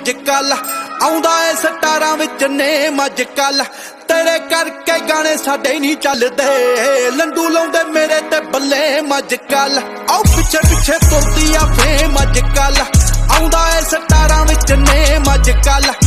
अजकल आउंदा ए सटारां which name अजकल तेरे करके गाने साडे नहीं चलदे लंडू लाउंदे मेरे ते बल्ले अजकल आओ पिछे पिछे तुरदी आ फेम अजकल आउंदा ए सटारां विच नेम अजकल